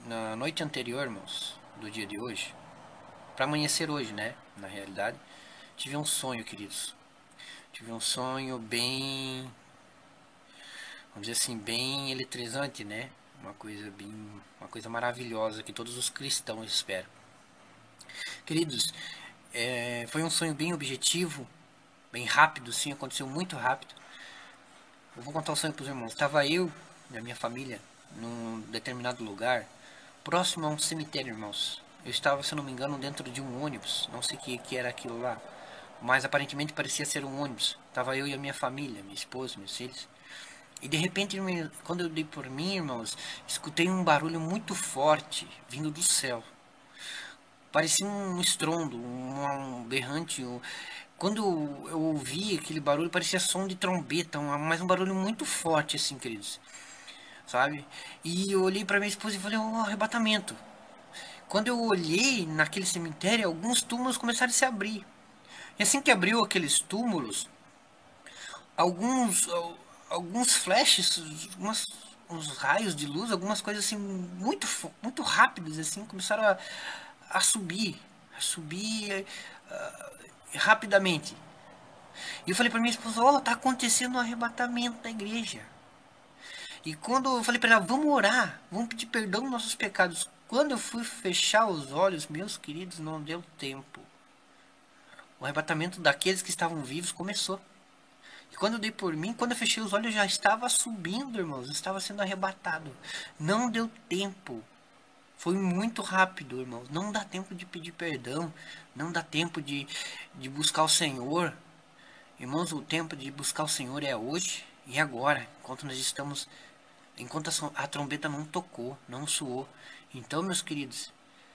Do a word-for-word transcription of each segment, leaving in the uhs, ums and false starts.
na noite anterior, irmãos, do dia de hoje, para amanhecer hoje, né? Na realidade, tive um sonho, queridos. Tive um sonho bem, vamos dizer assim, bem eletrizante, né? Uma coisa bem, uma coisa maravilhosa que todos os cristãos esperam. Queridos, é, foi um sonho bem objetivo, bem rápido, sim, aconteceu muito rápido. Eu vou contar o sonho para os irmãos. Estava eu e a minha família num determinado lugar, próximo a um cemitério, irmãos. Eu estava, se não me engano, dentro de um ônibus. Não sei o que, que era aquilo lá, mas aparentemente parecia ser um ônibus. Estava eu e a minha família, minha esposa, meus filhos. E de repente, quando eu dei por mim, irmãos, escutei um barulho muito forte vindo do céu. Parecia um estrondo, um, um berrante. Um... Quando eu ouvi aquele barulho, parecia som de trombeta, um, mas um barulho muito forte, assim, queridos. Sabe? E eu olhei para minha esposa e falei, ó, oh, arrebatamento. Quando eu olhei naquele cemitério, alguns túmulos começaram a se abrir. E assim que abriu aqueles túmulos, alguns alguns flashes, umas, uns raios de luz, algumas coisas assim muito muito rápidas assim começaram a, a subir, a subir uh, rapidamente. E eu falei para minha esposa, ó, oh, tá acontecendo um arrebatamento da igreja. E quando eu falei para ela, vamos orar, vamos pedir perdão dos nossos pecados. Quando eu fui fechar os olhos, meus queridos, não deu tempo. O arrebatamento daqueles que estavam vivos começou. E quando eu dei por mim, quando eu fechei os olhos, eu já estava subindo, irmãos. Eu estava sendo arrebatado. Não deu tempo. Foi muito rápido, irmãos. Não dá tempo de pedir perdão. Não dá tempo de, de buscar o Senhor. Irmãos, o tempo de buscar o Senhor é hoje e agora. Enquanto nós estamos... Enquanto a, a trombeta não tocou, não soou. Então, meus queridos,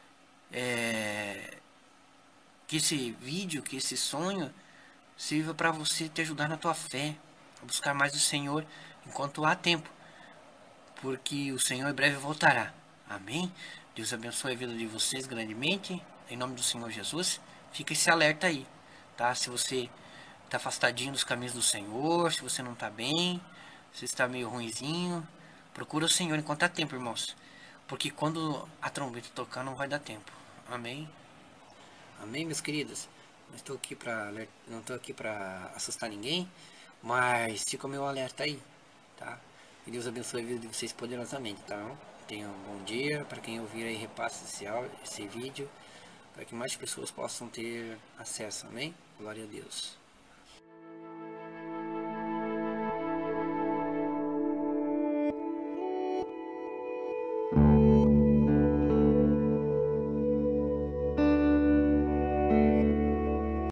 é, que esse vídeo, que esse sonho sirva para você te ajudar na tua fé, a buscar mais o Senhor enquanto há tempo, porque o Senhor em breve voltará. Amém? Deus abençoe a vida de vocês grandemente, em nome do Senhor Jesus. Fica esse alerta aí, tá? Se você está afastadinho dos caminhos do Senhor, se você não está bem, se está meio ruinzinho, procura o Senhor enquanto há tempo, irmãos, porque quando a trombeta tocar não vai dar tempo. Amém? Amém, meus queridos? Não estou aqui para não estou aqui para assustar ninguém, mas fica o meu alerta aí, tá? Que Deus abençoe a vida de vocês poderosamente, tá? Tenham um bom dia. Para quem ouvir aí, repasse esse, esse vídeo para que mais pessoas possam ter acesso. Amém? Glória a Deus.